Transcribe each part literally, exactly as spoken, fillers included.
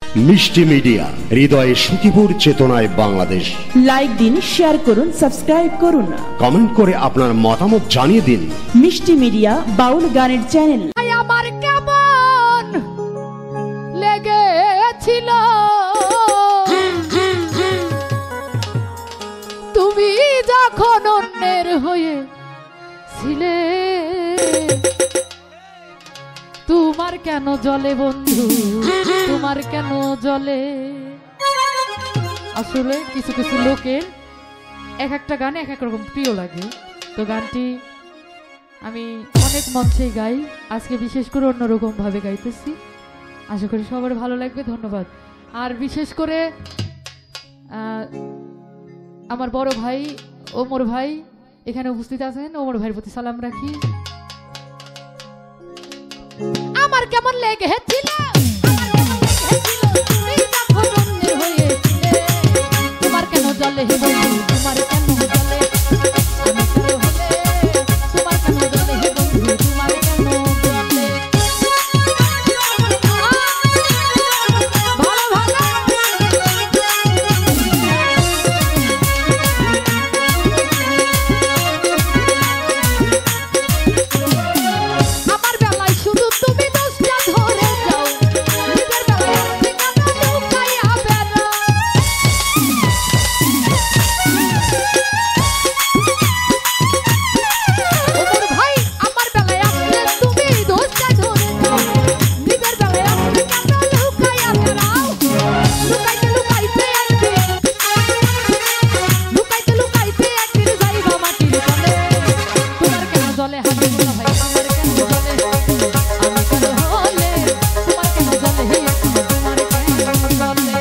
মিষ্টি মিডিয়া, হৃদয়ে সুখীপুর, চেতনায় বাংলাদেশ। লাইক দিন, শেয়ার করুন, সাবস্ক্রাইব করুন, কমেন্ট করে আপনার মতামত জানিয়ে দিন। মিষ্টি মিডিয়া বাউল গানের চ্যানেল। আমার কেমন লেগেছিল তুমি যখন অন্যের হয়ে ছিলে, তোমার কেন জলে বন্ধু, তোমার কেন জলে। আসলে কিছু কিছু লোকের এক একটা গান এক এক রকম প্রিয় লাগে। তো গানটি আমি অনেক মঞ্চেই গাই, আজকে বিশেষ করে অন্যরকম ভাবে গাইতেছি। আশা করি সবার ভালো লাগবে। ধন্যবাদ। আর বিশেষ করে আমার বড় ভাই ওমর ভাই এখানে উপস্থিত আছেন, ওমর ভাইয়ের প্রতি সালাম রাখি। আমার কেমন লেগেছিল তোমার কেন জলে হে বন্ধু, তোমার কেন জলে, আমি কারো হলে তোমার কেন জলে হে বন্ধু, তোমার কেন জলে। ভালো ভালো আমার বেলায় শুধু তুমি দোষটা ধরে যাও, নিজের বেলায় আপনি কেন লুকাইয়া বেড়াও। ওমর ভাই আমার বেলায় আপনি তুমি দোষটা ধরে যাও, নিজের বেলায় আপনি কেন লুকাইয়া বেড়াও। লুকাইতে লুকাইতে একদিন, লুকাইতে লুকাইতে একদিন যাইবা মাটির তলে। তোমার কেন জলে হাতে গোলা ভাই, আমার কেন জলে, আমি কেন হলে তোমার কেন জলে, হে তোমার কেন জলে।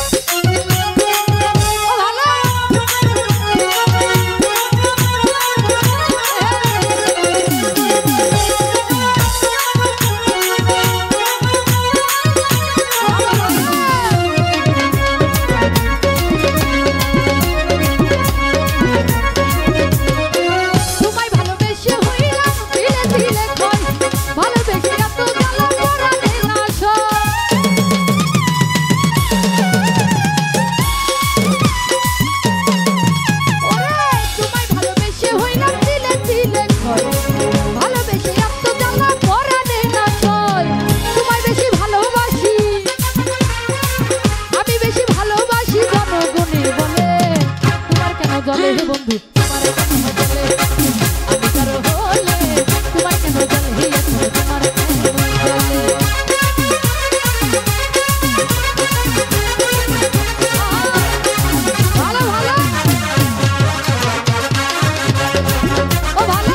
ও ভালো তোমায় ভালোবেসে হইলাম ধীরে ধীরে ক্ষয়, ভালোবেসে এত জ্বালা পরাণে না সয়। ওরে তোমায় ভালোবেসে হইলাম ধীরে ধীরে ক্ষয়, ভালোবেসে এত জ্বালা পরাণে না সয়। তোমায় বেশি ভালোবাসি, আমি বেশি ভালোবাসি জনগণে বলে। তোমার কেন জলে হে বন্ধু, তোমার কেন জলে, আমি কারো হলে তোমার কেন জলে, হে তোমার কেন জলে। ভালো ভালো ও ভালো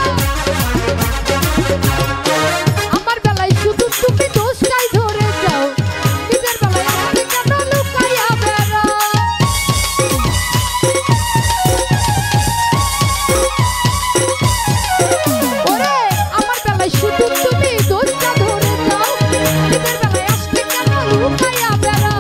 আমার বেলায় শুধু তুমি দোষটাই ধরে যাও, নিজের বেলায় আপনি কেন লুকাইয়া বেড়াও। ওরে আমার বেলায় শুধু তুমি দোষটা ধরে যাও, নিজের বেলায় আসলে কেন লুকাইয়া বেড়াও।